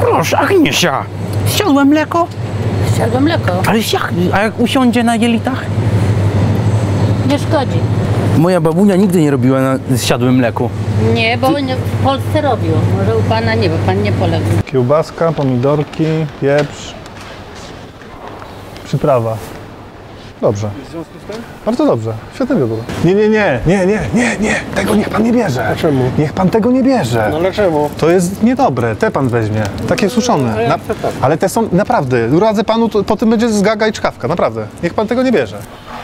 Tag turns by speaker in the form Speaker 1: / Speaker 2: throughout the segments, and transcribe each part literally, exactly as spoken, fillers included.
Speaker 1: Proszę, Agniesia. Zsiadłem mleko?
Speaker 2: Zsiadłem mleko.
Speaker 1: Ale jak, a jak usiądzie na jelitach?
Speaker 2: Nie szkodzi.
Speaker 1: Moja babunia nigdy nie robiła na zsiadłym mleku.
Speaker 2: Nie, bo Ty... w Polsce robił. Może u pana nie, bo pan nie poległ.
Speaker 3: Kiełbaska, pomidorki, pieprz, przyprawa. Dobrze. W związku z tym? Bardzo dobrze. Świetny wybór. Nie, nie, nie, nie, nie, nie, nie. Tego niech pan nie bierze. Dlaczego? Niech pan tego nie bierze.
Speaker 4: No dlaczego?
Speaker 3: To jest niedobre. Te pan weźmie. Takie suszone. Na... Ale te są naprawdę. Radzę panu, to, po tym będzie zgaga i czkawka. Naprawdę. Niech pan tego nie bierze.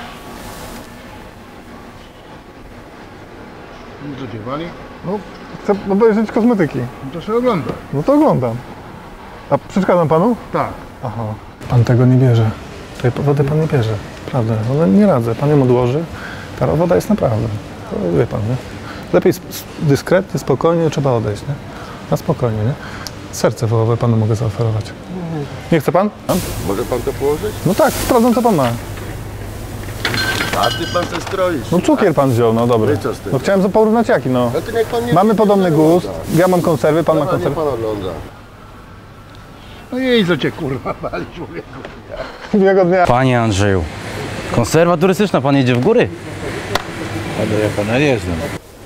Speaker 4: Co cię wali?
Speaker 3: No, chcę obejrzeć kosmetyki.
Speaker 4: No to się ogląda.
Speaker 3: No to oglądam. A przeszkadzam panu?
Speaker 4: Tak.
Speaker 3: Aha. Pan tego nie bierze. Tej wody pan nie bierze. Prawda. No, nie radzę. Pan ją odłoży. Ta woda jest naprawdę. To wie pan, nie? Lepiej dyskretnie, spokojnie, trzeba odejść, nie? Na spokojnie, nie? Serce wołowe panu mogę zaoferować. Nie chce pan?
Speaker 4: Może pan to położyć?
Speaker 3: No tak, sprawdzam co pan ma.
Speaker 4: A ty pan se stroisz.
Speaker 3: No cukier pan wziął, no dobry.
Speaker 4: No i co z tym?
Speaker 3: No chciałem porównać jaki, no.
Speaker 4: No to niech pan nie
Speaker 3: Mamy
Speaker 4: nie
Speaker 3: podobny
Speaker 4: ogląda.
Speaker 3: gust. Ja mam konserwy, pan ma
Speaker 4: Dobra, niech
Speaker 3: konserwy.
Speaker 4: pan ogląda. No i co cię kurwa wali, człowieku.
Speaker 3: Miłego dnia.
Speaker 1: Panie Andrzeju, konserwa turystyczna, pan jedzie w góry?
Speaker 4: Ale ja pana nie znam.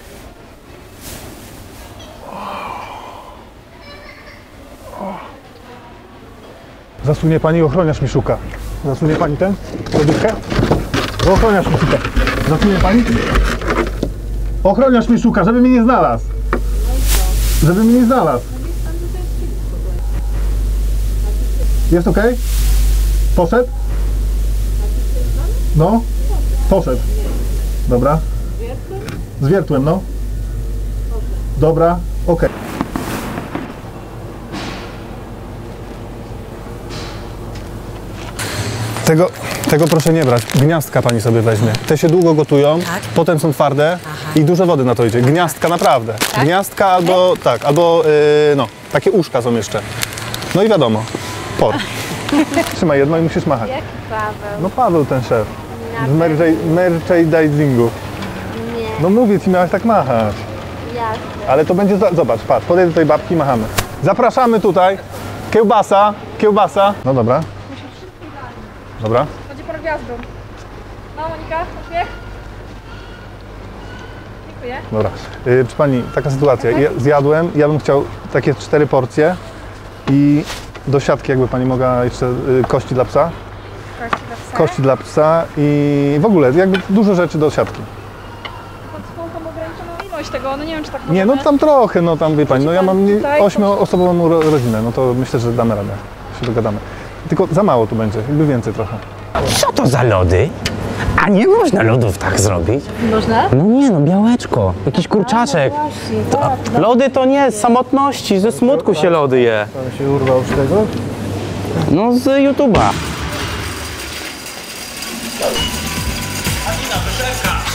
Speaker 3: Zasunie pani, ochroniarz mi szuka. Zasunie pani ten? Lodówkę? Ochroniarz mi szuka. Zasunie pani? Ochroniarz mi szuka, żeby mnie nie znalazł. Żeby mnie nie znalazł. Jest ok? Poszedł? No? Poszedł. Dobra. Z wiertłem, no. Dobra, ok. Tego, tego proszę nie brać. Gniazdka pani sobie weźmie. Te się długo gotują,
Speaker 2: Tak?
Speaker 3: potem są twarde. Aha. I dużo wody na to idzie. Gniazdka naprawdę.
Speaker 2: Tak?
Speaker 3: Gniazdka albo tak, albo yy, no, takie uszka są jeszcze. No i wiadomo, por. Trzymaj jedno i musisz machać.
Speaker 5: Jak Paweł?
Speaker 3: No Paweł ten szef.
Speaker 5: Na
Speaker 3: Z merchandisingu.
Speaker 5: Nie,
Speaker 3: No mówię ci, miałeś tak machać.
Speaker 5: jasne.
Speaker 3: Ale to będzie, za- zobacz, patrz, podejdę do tej babki i machamy. Zapraszamy tutaj. Kiełbasa, kiełbasa. No dobra. Dobra.
Speaker 5: Będzie pan gwiazdą. No Monika, uśmiech. Dziękuję.
Speaker 3: Dobra. Yy, proszę pani, taka sytuacja. Ja zjadłem, ja bym chciał takie cztery porcje i do siatki jakby pani mogła jeszcze yy, kości dla psa.
Speaker 5: Kości dla psa.
Speaker 3: Kości dla psa i w ogóle jakby dużo rzeczy do siatki.
Speaker 5: Pod spółką ograniczoną ilość tego, no nie wiem czy tak
Speaker 3: Nie, no
Speaker 5: możemy.
Speaker 3: tam trochę, no tam wie pani, no ja mam nie-
Speaker 5: Tutaj,
Speaker 3: ośmioosobową ro- rodzinę, no to myślę, że damy radę, się dogadamy. Tylko za mało tu będzie, jakby więcej trochę.
Speaker 6: Co to za lody? A nie można lodów tak zrobić.
Speaker 2: Można?
Speaker 6: No nie no, białeczko, jakiś kurczaczek. To, lody to nie, z samotności, ze smutku się lody je.
Speaker 3: Pan się urwał z tego?
Speaker 6: No z YouTube'a.
Speaker 7: Adina, wyszewka!